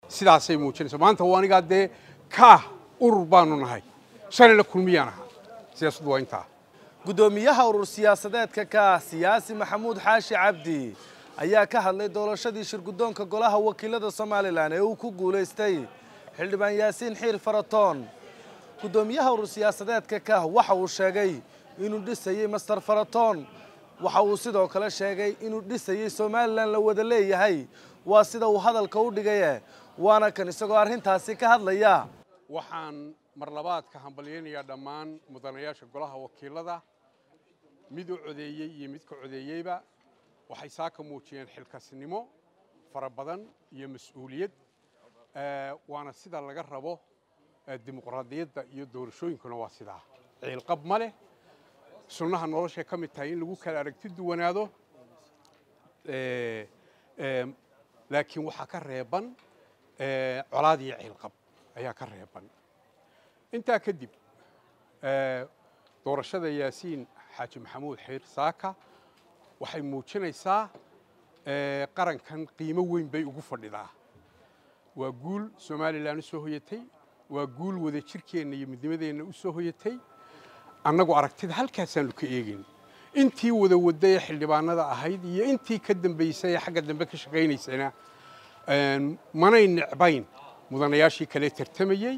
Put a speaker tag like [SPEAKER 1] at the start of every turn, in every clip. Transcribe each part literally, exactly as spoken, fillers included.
[SPEAKER 1] sidaasay muujinaysaa maanta waa aniga dee ka urur baanu nahay shalay la kulmiyaan ahaa siyaasaddu waa intaa
[SPEAKER 2] gudoomiyaha urur siyaasadeedka ka siyaasi maxamuud xaashi cabdi ayaa ka hadlay doorashadii shirgudoonka golaha wakiilada Soomaaliland ee uu ku guuleystay xildhibaan Yaasiin Xiir Faratoon gudoomiyaha urur siyaasadeedka ka waxa uu sheegay inuu dhisayay Master Faratoon waxa uu sidoo kale sheegay inuu dhisayay Soomaaliland la wada leeyahay waa sida uu hadalka u dhigay waana kan isagoo arrintaasi ka hadlaya
[SPEAKER 1] waxaan mar labaad ka hambalyeynaya dhammaan mudanayaasha golaha wakiilada mid u codeeyay iyo mid ka codeeyayba waxay saaka muujiyeen xilkasnimo fara badan iyo mas'uuliyad waana sida laga rabo dimuqraadiyadda iyo doorashooyinkuna waa sidaa ciil qab ma leh sunnaha nolosha ka mid tahay in lagu kala aragti duwanaado laakiin waxaa ka reeban colaad iyo ciil qab ayaa ka reeban intaa kadib doorashada Yaasiin Xaaji Maxamuud Xiir Saaka waxay muujinaysaa qarankan qiimo weyn bay ugu fadhidaa waa guul Soomaaliland soo hoyatay waa guul wada jirkeena iyo midnimadeena u soo hoyatay annagu aragtida halkaasaan ka eegin intii wada waday xildhibaanada ahayd iyo intii ka dambeysay xagga dambe ka shaqeynaysanaa manay necbayn mudanayaashii kale tartamayay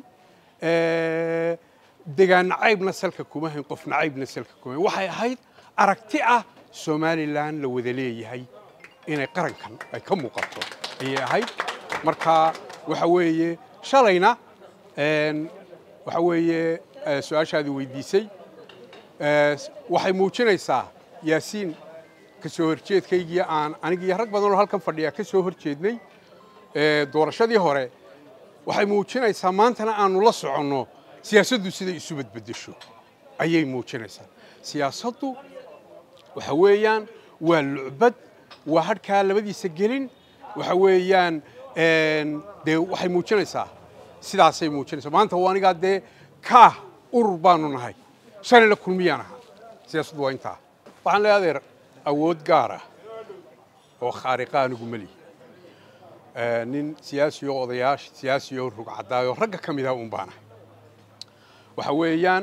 [SPEAKER 1] degaan nacaybna salka kuma hayn qof nacaybna salka kuma waxay ahayd aragti ah Soomaaliland la wada leeyahay inay qarankan ay ka muuqato ay ahayd marka waxa weeye shalayna een waxa weeye su'aashaadii weydiisay waxay muujinaysaa Yaasiin ka soo horjeedkaygii aan aniga rag badan oo halkan fadhiya ka soo horjeednay doorashadii hore waxay muujinaysaa maantana aanu la soconno siyaasaddu sida isu badbadasho ayay muujinaysaa siyaasaddu waxa weeyaan waa lucbad waa hadhka labadiisa gelin waxa weeyaan een de waxay muujinaysaa sidaasay muujinaysaa maanta waa aniga dee ka urur baanu nahay shalay la kulmiyaan ahaa siyaasaddu waa intaa waxaan leeyahay awood gaar ah oo khariqa anigu mali nin siyaasi oo odayaasha siyaasi oo rug cadaayo ragga kamid ah uun baana waxa weeyaan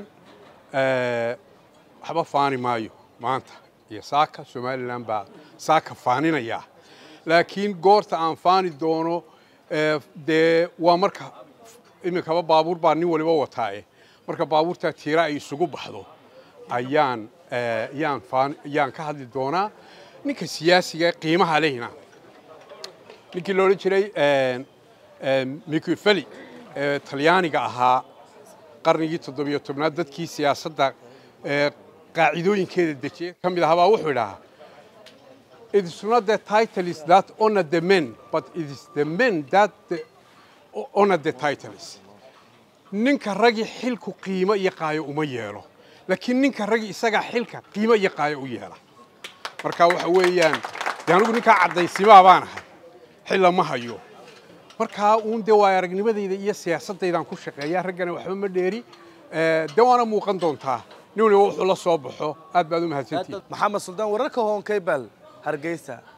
[SPEAKER 1] waxba faani maayo maanta iyo saaka Soomaaliland baa saaka faaninaya laakiin goorta aan faani doono de waa marka imika baabuur baa nin waliba wataaye marka baabuurta tiira ay isugu baxdo ayaan ayaan faan ayaan ka hadli doonaa ninka siyaasiga qiimaha lehna ninkii loo jiray Machiavelli Talyaaniga ahaa qarnigii toddobiyo tobnaad dadkii siyaasadda qaacidooyinkeeda dejiyay kamid ahaa wuxuu yiraahdaa it is not the titles that honor the men but it is the men that honor the titles ninka ragi xilku qiimo iyo qaayo uma yeelo laakiin ninka ragi isaga xilka qiimo iyo qaayo u yeela marka waxa weeyaan anigu ninka cadaysimaa baan ahay xil ma hayo marka uun de waa aragnimadayda iyo siyaasadaydan ku shaqeeyaa ragana waxba ma dheeri de waana muuqan doontaa nin wuxuu la soo baxo aad baad u mahadsantihiin
[SPEAKER 2] maxamed suldaan wararka hoon kaybal hargeysa